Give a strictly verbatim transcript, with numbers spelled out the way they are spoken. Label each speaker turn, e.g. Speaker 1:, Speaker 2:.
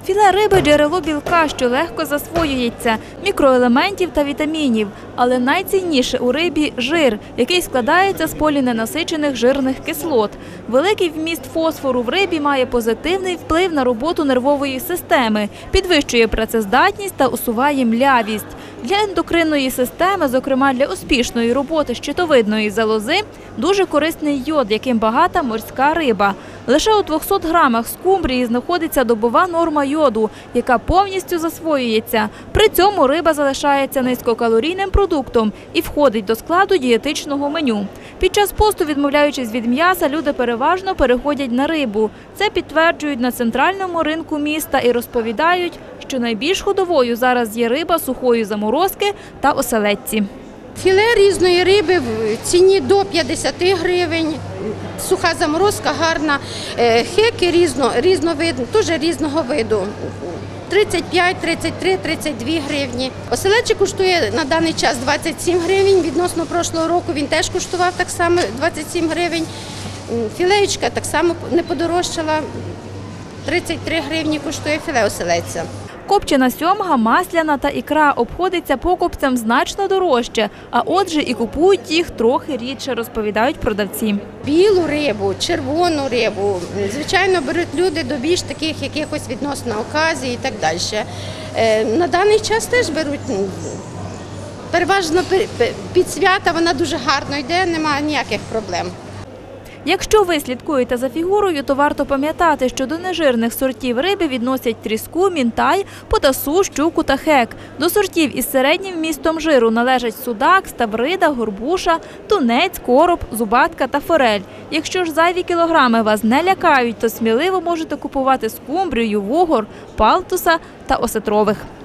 Speaker 1: Філе риби – джерело білка, що легко засвоюється, мікроелементів та вітамінів. Але найцінніше у рибі – жир, який складається з поліненасичених жирних кислот. Великий вміст фосфору в рибі має позитивний вплив на роботу нервової системи, підвищує працездатність та усуває млявість. Для ендокринної системи, зокрема для успішної роботи щитовидної залози, дуже корисний йод, яким багата морська риба. Лише у двохсот грамах скумбрії знаходиться добова норма йоду, яка повністю засвоюється. При цьому риба залишається низькокалорійним продуктом і входить до складу дієтичного меню. Під час посту, відмовляючись від м'яса, люди переважно переходять на рибу. Це підтверджують на центральному ринку міста і розповідають, що найбільш ходовою зараз є риба сухої заморозки та оселедці.
Speaker 2: Філе різної риби в ціні до п'ятдесят гривень, суха заморозка гарна, хеки різно, різновидні, теж різного виду. тридцять п'ять, тридцять три, тридцять дві гривні. Оселедчик коштує на даний час двадцять сім гривень, відносно прошлого року він теж коштував так само двадцять сім гривень. Філеєчка так само не подорожчала, тридцять три гривні коштує філе оселедця.
Speaker 1: Копчена сьомга, масляна та ікра обходиться покупцям значно дорожче, а отже і купують їх трохи рідше, розповідають продавці.
Speaker 2: Білу рибу, червону рибу, звичайно, беруть люди до більш таких якихось відносно оказій і так далі. На даний час теж беруть, переважно під свята вона дуже гарно йде, немає ніяких проблем.
Speaker 1: Якщо ви слідкуєте за фігурою, то варто пам'ятати, що до нежирних сортів риби відносять тріску, мінтай, потасу, щуку та хек. До сортів із середнім вмістом жиру належать судак, ставрида, горбуша, тунець, короб, зубатка та форель. Якщо ж зайві кілограми вас не лякають, то сміливо можете купувати скумбрію, вугор, палтуса та осетрових.